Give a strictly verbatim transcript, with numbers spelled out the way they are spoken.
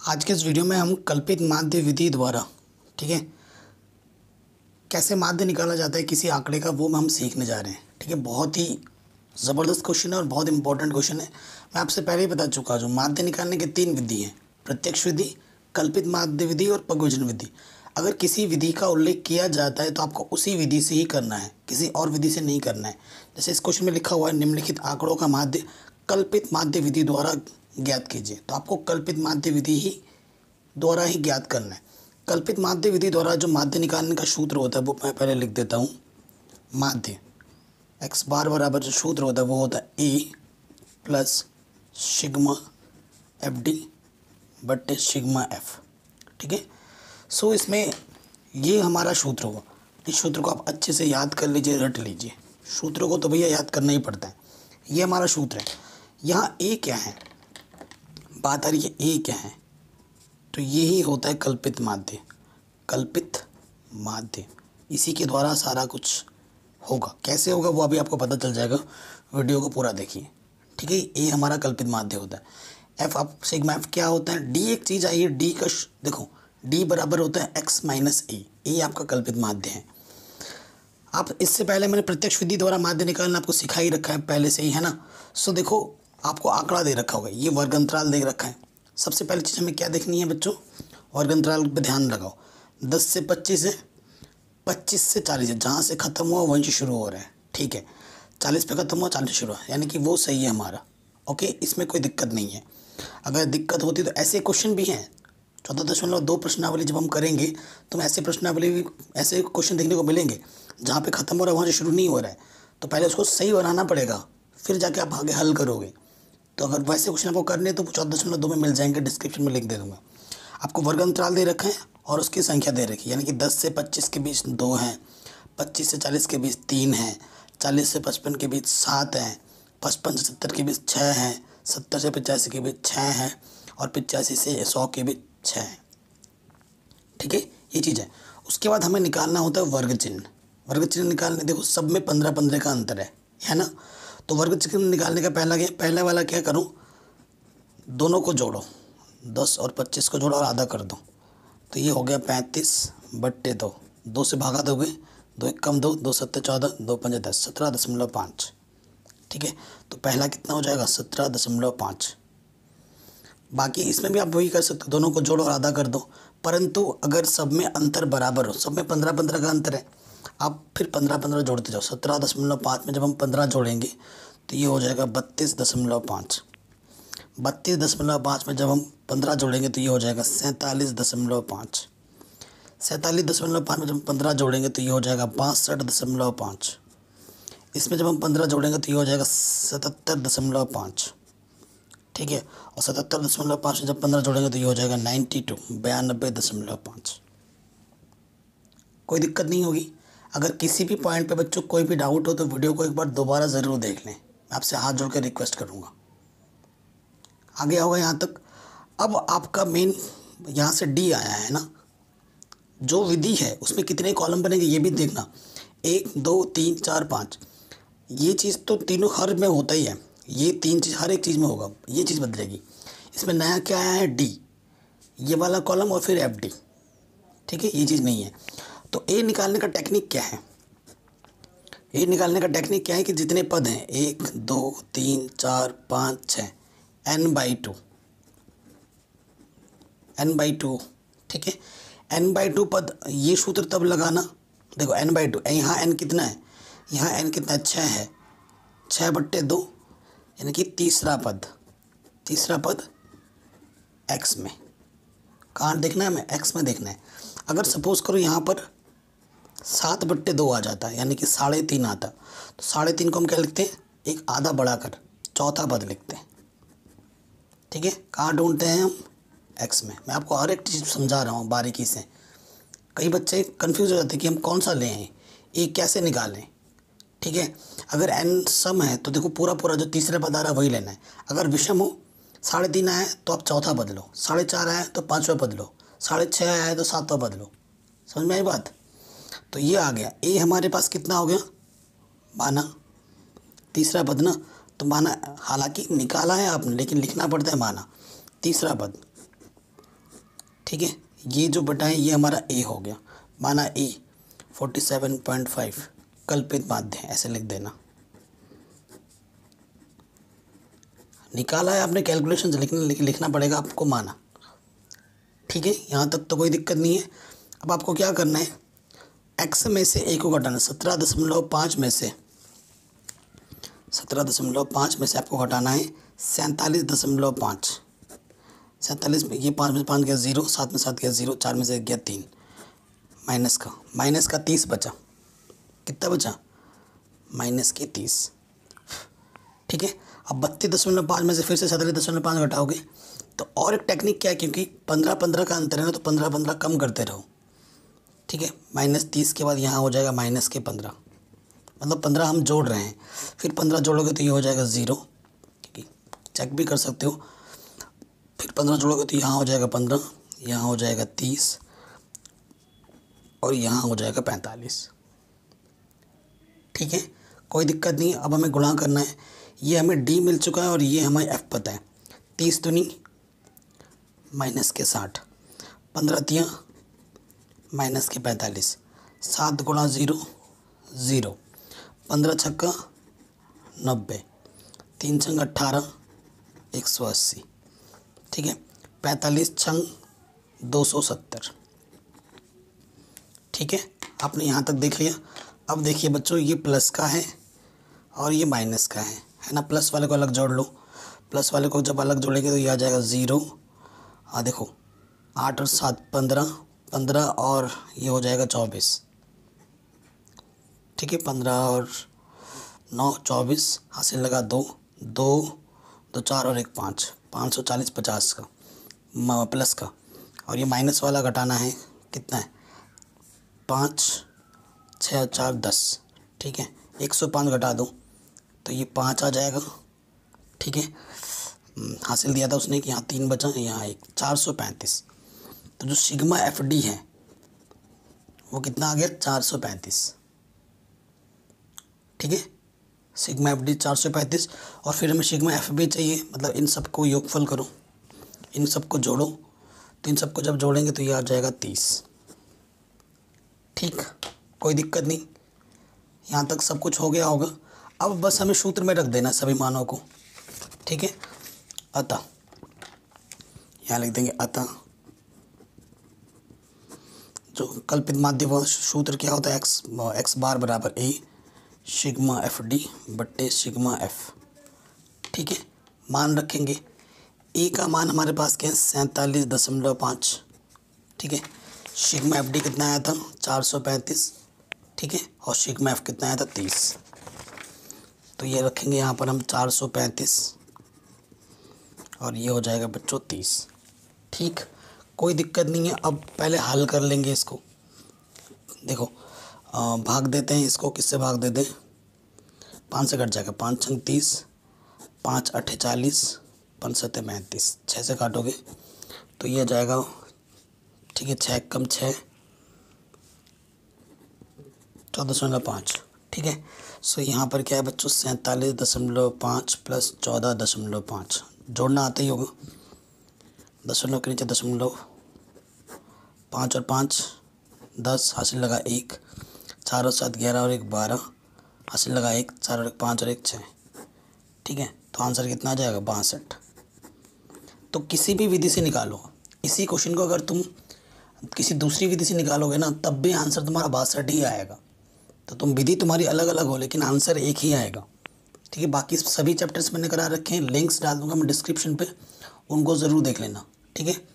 आज के इस वीडियो में हम कल्पित माध्य विधि द्वारा, ठीक है, कैसे माध्य निकाला जाता है किसी आंकड़े का, वो हम सीखने जा रहे हैं। ठीक है, बहुत ही ज़बरदस्त क्वेश्चन है और बहुत इंपॉर्टेंट क्वेश्चन है। मैं आपसे पहले ही बता चुका हूँ, माध्य निकालने के तीन विधि हैं: प्रत्यक्ष विधि, कल्पित माध्य विधि और पगविजन विधि। अगर किसी विधि का उल्लेख किया जाता है तो आपको उसी विधि से ही करना है, किसी और विधि से नहीं करना है। जैसे इस क्वेश्चन में लिखा हुआ है, निम्नलिखित आंकड़ों का माध्य कल्पित माध्य विधि द्वारा ज्ञात कीजिए। तो आपको कल्पित माध्य विधि ही द्वारा ही ज्ञात करना है। कल्पित माध्य विधि द्वारा जो माध्य निकालने का सूत्र होता है वो मैं पहले लिख देता हूँ। माध्य एक्स बार बराबर जो सूत्र होता है वो होता है A plus sigma F D बट्टे सिग्मा एफ। ठीक है, सो इसमें ये हमारा सूत्र होगा। इस सूत्र को आप अच्छे से याद कर लीजिए, रट लीजिए। सूत्रों को तो भैया याद करना ही पड़ता है। ये हमारा सूत्र है। यहाँ ए क्या है, बात आ रही है ए क्या है, तो यही होता है कल्पित माध्य। कल्पित माध्य, इसी के द्वारा सारा कुछ होगा। कैसे होगा वो अभी आपको पता चल जाएगा, वीडियो को पूरा देखिए। ठीक है, ये हमारा कल्पित माध्य होता है। एफ आप सिग्मा एफ क्या होता है, डी एक चीज़ आई है, डी का देखो डी बराबर होता है एक्स माइनस ए, ये आपका कल्पित माध्य है। आप इससे पहले मैंने प्रत्यक्ष विधि द्वारा माध्य निकालना आपको सिखा ही रखा है पहले से ही, है ना। सो देखो आपको आंकड़ा दे रखा होगा, ये वर्ग अंतराल दे रखा है। सबसे पहली चीज़ हमें क्या देखनी है बच्चों, वर्ग अंतराल पे ध्यान लगाओ। दस से पच्चीस है, पच्चीस से चालीस है, जहाँ से ख़त्म हुआ वहीं से शुरू हो रहा है। ठीक है, चालीस पे ख़त्म हुआ, चालीस शुरू हुआ, यानी कि वो सही है हमारा। ओके, इसमें कोई दिक्कत नहीं है। अगर दिक्कत होती तो ऐसे क्वेश्चन भी हैं, चौदह दशमलव दो प्रश्नावली जब हम करेंगे तो ऐसे प्रश्नावली भी, ऐसे क्वेश्चन देखने को मिलेंगे जहाँ पे ख़त्म हो रहा है वहाँ से शुरू नहीं हो रहा है। तो पहले उसको सही बनाना पड़ेगा, फिर जाके आप आगे हल करोगे। तो अगर वैसे क्वेश्चन आपको करने तो चौदह दशमलव दो में मिल जाएंगे, डिस्क्रिप्शन में लिख दे दूँगा। आपको वर्ग अंतराल दे रखे हैं और उसकी संख्या दे रखी है, यानी कि दस से पच्चीस के बीच दो हैं, पच्चीस से चालीस के बीच तीन हैं, चालीस से पचपन के बीच सात हैं, पचपन से सत्तर के बीच छः हैं, सत्तर से पचासी के बीच छः हैं और पचासी से सौ के बीच छः हैं। ठीक है, ये चीज़ है। उसके बाद हमें निकालना होता है वर्ग चिन्ह। वर्ग चिन्ह निकालने, देखो सब में पंद्रह पंद्रह का अंतर है, है ना। तो वर्ग चिन्ह निकालने का पहला क्या, पहला वाला क्या करूँ, दोनों को जोड़ो, दस और पच्चीस को जोड़ो और आधा कर दो, तो ये हो गया पैंतीस बट्टे दो। दो से भागा दोगे, दो एक कम दो, दो सत्तर चौदह, दो पंजे दस, सत्रह दशमलव पाँच। ठीक है, तो पहला कितना हो जाएगा, सत्रह दशमलव पाँच। बाकी इसमें भी आप वही कर सकते हो, दोनों को जोड़ो और आधा कर दो। परंतु अगर सब में अंतर बराबर हो, सब में पंद्रह पंद्रह का अंतर है, आप फिर पंद्रह पंद्रह जोड़ते जाओ। सत्रह दशमलव पाँच में जब हम पंद्रह जोड़ेंगे तो ये हो जाएगा बत्तीस दशमलव पाँच। बत्तीस दशमलव पाँच में जब हम पंद्रह जोड़ेंगे तो ये हो जाएगा सैंतालीस दशमलव पाँच। सैंतालीस दशमलव पाँच में जब हम पंद्रह जोड़ेंगे तो ये हो जाएगा बासठ दशमलव पाँच। इसमें जब हम पंद्रह जोड़ेंगे तो ये हो जाएगा सतहत्तर दशमलव पाँच। ठीक है, और सतहत्तर दशमलव पाँच में जब पंद्रह जोड़ेंगे तो ये हो जाएगा नाइन्टी टू, बयानबे दशमलव पाँच। कोई दिक्कत नहीं होगी। अगर किसी भी पॉइंट पे बच्चों कोई भी डाउट हो तो वीडियो को एक बार दोबारा ज़रूर देख लें, मैं आपसे हाथ जोड़ कर रिक्वेस्ट करूँगा। आ गया होगा यहाँ तक। अब आपका मेन यहाँ से डी आया है ना, जो विधि है उसमें कितने कॉलम बनेंगे ये भी देखना, एक दो तीन चार पाँच। ये चीज़ तो तीनों हर में होता ही है, ये तीन चीज़ हर एक चीज़ में होगा, ये चीज़ बदलेगी। इसमें नया क्या आया है, डी, ये वाला कॉलम और फिर एफ डी। ठीक है, ये चीज़ नहीं है। तो ए निकालने का टेक्निक क्या है, ए निकालने का टेक्निक क्या है कि जितने पद हैं, एक दो तीन चार पाँच छः, N by two, N by two. ठीक है, एन बाई टू पद, ये सूत्र तब लगाना, देखो एन बाई टू, यहाँ एन कितना है, यहाँ एन कितना है, छः है, छः बट्टे दो, यानी कि तीसरा पद, तीसरा पद एक्स में। कहाँ देखना है हमें, एक्स में देखना है। अगर सपोज करो यहाँ पर सात बट्टे दो आ जाता है, यानी कि साढ़े तीन आता, तो साढ़े तीन को हम क्या लिखते हैं, एक आधा बढ़ाकर चौथा पद लिखते हैं। ठीक है, कहाँ ढूंढते हैं हम, एक्स में। मैं आपको हर एक चीज़ समझा रहा हूँ बारीकी से। कई बच्चे कंफ्यूज हो जाते हैं कि हम कौन सा लें, ए कैसे निकालें। ठीक है, अगर एन सम है तो देखो पूरा पूरा जो तीसरा पद आ रहा है वही लेना है। अगर विषम हो, साढ़े तीन आया है तो आप चौथा पद लो, साढ़े चार आया है तो पाँचवा पद लो, साढ़े छः आया है तो सातवां पद लो। समझ में आई बात। तो ये आ गया, ए हमारे पास कितना हो गया, माना तीसरा पद ना, तो माना हालांकि निकाला है आपने लेकिन लिखना पड़ता है माना तीसरा पद। ठीक है, ये जो बटा है ये हमारा ए हो गया, माना A forty seven point five कल्पित माध्य है, ऐसे लिख देना। निकाला है आपने, कैलकुलेशन से लिखना लिखना पड़ेगा आपको, माना। ठीक है, यहाँ तक तो कोई दिक्कत नहीं है। अब आपको क्या करना है, एक्स में से ए को घटाना, सत्रह दशमलव पाँच में से सत्रह दशमलव पाँच में से आपको घटाना है सैंतालीस दशमलव पाँच। सैंतालीस में ये पाँच में पाँच गया ज़ीरो, सात में सात गया ज़ीरो, चार में से एक गया तीन, माइनस का माइनस का तीस बचा। कितना बचा? माइनस की तीस। ठीक है, अब बत्तीस दशमलव पाँच में से फिर से सैंतालीस दशमलव पाँच घटाओगे तो और एक टेक्निक क्या है, क्योंकि पंद्रह पंद्रह का अंतर है ना, तो पंद्रह पंद्रह कम करते रहो। ठीक है, माइनस तीस के बाद यहाँ हो जाएगा माइनस के पंद्रह, मतलब पंद्रह हम जोड़ रहे हैं, फिर पंद्रह जोड़ोगे तो ये हो जाएगा ज़ीरो, ठीक है, चेक भी कर सकते हो। फिर पंद्रह जोड़ोगे तो यहाँ हो जाएगा पंद्रह, यहाँ हो जाएगा तीस और यहाँ हो जाएगा पैंतालीस। ठीक है, कोई दिक्कत नहीं। अब हमें गुणा करना है, ये हमें डी मिल चुका है और ये हमें एफ पता है। तीस दूनी माइनस के साठ, पंद्रह तियाँ माइनस के पैंतालीस, सात गुणा ज़ीरो ज़ीरो, पंद्रह छक्का नब्बे, तीन छंग अट्ठारह, एक सौ अस्सी। ठीक है, पैंतालीस छंग दो सौ सत्तर। ठीक है, आपने यहाँ तक देख लिया। अब देखिए बच्चों, ये प्लस का है और ये माइनस का है, है ना। प्लस वाले को अलग जोड़ लो, प्लस वाले को जब अलग जोड़ेंगे तो ये आ जाएगा ज़ीरो। हाँ देखो, आठ और सात पंद्रह, पंद्रह और ये हो जाएगा चौबीस। ठीक है, पंद्रह और नौ चौबीस, हासिल लगा दो, दो दो चार और एक पाँच, पाँच सौ चालीस पचास का प्लस का, और ये माइनस वाला घटाना है, कितना है, पाँच छः चार दस। ठीक है, एक सौ पाँच घटा दो तो ये पाँच आ जाएगा। ठीक है, हासिल दिया था उसने कि यहाँ तीन बचा, यहाँ एक, चार सौ पैंतीस। तो जो सिग्मा एफ डी है वो कितना आ गया, चार सौ पैंतीस। ठीक है, सिग्मा एफ डी चार सौ पैंतीस। और फिर हमें सिग्मा एफ बी चाहिए, मतलब इन सबको योगफल करो, इन सबको जोड़ो, तो इन सबको जब जोड़ेंगे तो ये आ जाएगा तीस। ठीक, कोई दिक्कत नहीं, यहाँ तक सब कुछ हो गया होगा। अब बस हमें सूत्र में रख देना सभी मानों को। ठीक है, अतः यहाँ लिख देंगे, अतः जो कल्पित माध्य वह सूत्र क्या होता है, एक्स एक्स बार बराबर ए सिग्मा एफ डी बट्टे सिग्मा एफ। ठीक है, मान रखेंगे, ए का मान हमारे पास क्या है, सैंतालीस दशमलव पाँच। ठीक है, सिग्मा एफ डी कितना आया था, चार सौ पैंतीस। ठीक है, और सिग्मा एफ कितना आया था, तीस। तो ये रखेंगे यहाँ पर हम चार सौ पैंतीस और ये हो जाएगा बच्चों तीस। ठीक, कोई दिक्कत नहीं है। अब पहले हल कर लेंगे इसको। देखो, आ, भाग देते हैं इसको, किससे भाग दे दें, पाँच से कट जाएगा, पाँच छंग तीस, पाँच अट्ठे चालीस, पाँच सत्ते पैंतीस, छः से काटोगे तो ये जाएगा। ठीक है, छः कम छः, चौदह दशमलव पाँच। ठीक है, सो यहाँ पर क्या है बच्चों, सैंतालीस दशमलव पाँच प्लस चौदह दशमलव पाँच, जोड़ना आता ही होगा, दशमलव के नीचे दशमलव, पाँच और पाँच दस, हासिल लगा एक, चार और सात ग्यारह और एक बारह, हासिल लगा एक, चार और एक पाँच और एक छः। ठीक है, तो आंसर कितना आ जाएगा, बासठ। तो किसी भी विधि से निकालो, इसी क्वेश्चन को अगर तुम किसी दूसरी विधि से निकालोगे ना, तब भी आंसर तुम्हारा बासठ ही आएगा। तो तुम विधि तुम्हारी अलग अलग हो लेकिन आंसर एक ही आएगा। ठीक है, बाकी सभी चैप्टर्स मैंने करा रखे हैं, लिंक्स डाल दूंगा मैं डिस्क्रिप्शन पे, उनको ज़रूर देख लेना। ठीक है।